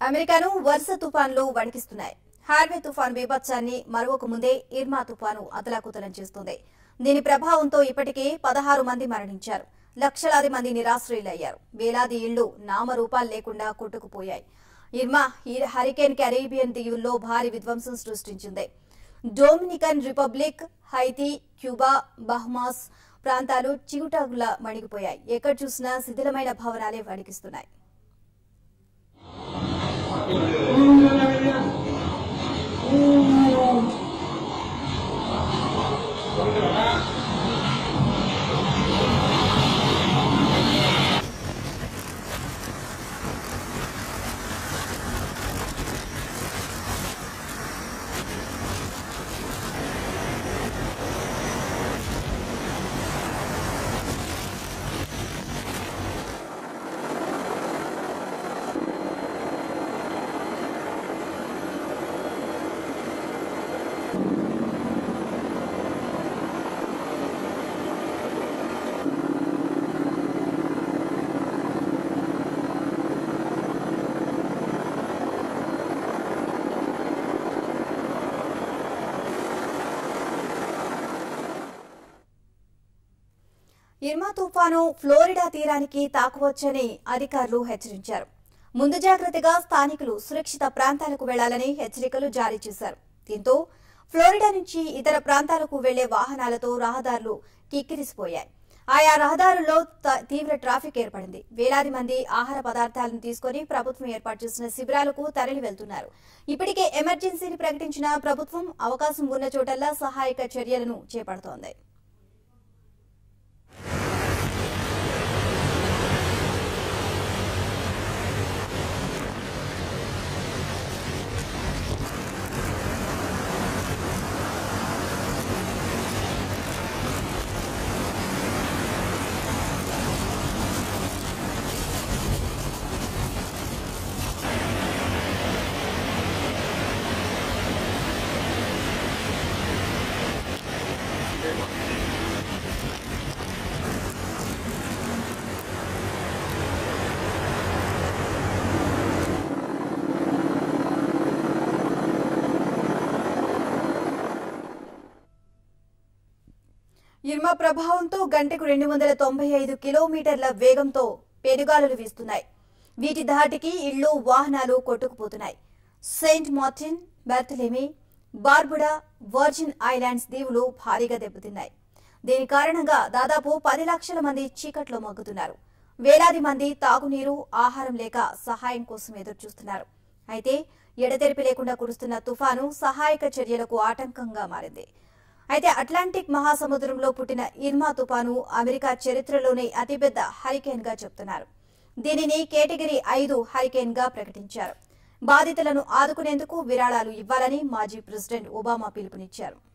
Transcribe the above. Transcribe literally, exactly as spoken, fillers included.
అమెరికాను వరుస తుఫాన్లు వణికిస్తున్నాయి. హార్వే తుఫాను బీభత్సాన్ని మరొక ముందే ఇర్మా తుఫాను అతలాకుతలం చేస్తుంది. దీని ప్రభావంతో ఇప్పటికే పదహారు మంది మరణించారు. లక్షలాది మంది నిరాశ్రయులయ్యారు. వేలాది ఇళ్లు నామరూపాలు లేకుండా కొట్టుకుపోయాయి. ఇర్మా హరికేన్ కరేబియన్ దీవుల్లో భారీ విధ్వంసం సృష్టించింది. Dominican Republic, Haiti, Cuba, Bahamas ప్రాంతాలు చిగుటాగులా మణిగిపోయాయి. ఎక్కడ చూసినా శిథిలమైన భవనాలే వణికిస్తున్నాయి. ఇర్మా తుఫాను ఫ్లోరిడా తీరానికి తాకవచ్చని అధికారులు హెచ్చరించారు. ముందు జాగ్రత్తగా స్థానికులు సురక్షిత ప్రాంతాలకు వెళ్లాలని హెచ్చరికలు జారీ చేశారు. దీంతో ఫ్లోరిడా నుంచి ఇతర ప్రాంతాలకు వెళ్లే వాహనాలతో రహదారులు కిక్కిరిసిపోయాయి. ఆయా రహదారుల్లో తీవ్ర ట్రాఫిక్ ఏర్పడింది. వేలాది మంది ఆహార పదార్థాలను తీసుకుని ప్రభుత్వం ఏర్పాటు చేసిన శిబిరాలకు తరలి వెళ్తున్నారు. ఇప్పటికే ఎమర్జెన్సీని ప్రకటించిన ప్రభుత్వం అవకాశం ఉన్న చోటల్లా సహాయక చర్యలను చేపడుతోంది. ఇర్మా ప్రభావంతో గంటకు రెండు వందల తొంభై ఐదు కిలోమీటర్ల వేగంతో పెనుగాలులు వీస్తున్నాయి. వీటి ధాటికి ఇళ్లు, వాహనాలు కొట్టుకుపోతున్నాయి. Saint Martin, Barthelemy, Barbuda, Virgin Islands దీవులు భారీగా దెబ్బతిన్నాయి. దీని కారణంగా దాదాపు పది లక్షల మంది చీకట్లో మగ్గుతున్నారు. వేలాది మంది తాగునీరు, ఆహారం లేక సహాయం కోసం ఎదురుచూస్తున్నారు. అయితే ఎడతెరిపి లేకుండా కురుస్తున్న తుఫాను సహాయక చర్యలకు ఆటంకంగా మారింది. అయితే అట్లాంటిక్ మహాసముద్రంలో పుట్టిన ఇర్మా తుఫాను అమెరికా చరిత్రలోనే అతిపెద్ద హరికేన్ గా చెప్తున్నారు. దీనిని కేటగిరీ ఐదు హరికేన్ గా ప్రకటించారు. బాధితులను ఆదుకునేందుకు విరాళాలు ఇవ్వాలని మాజీ ప్రెసిడెంట్ ఒబామా పిలుపునిచ్చారు.